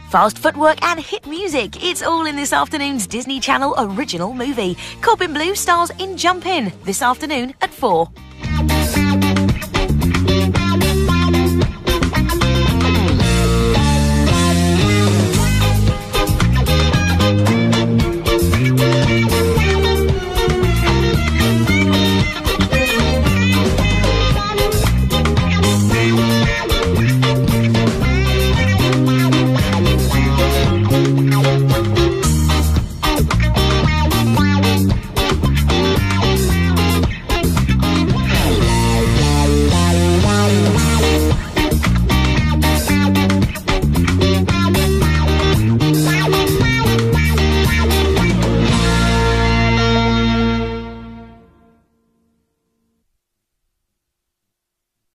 Fast footwork and hit music. It's all in this afternoon's Disney Channel original movie. Corbin Bleu stars in Jump In this afternoon at 4.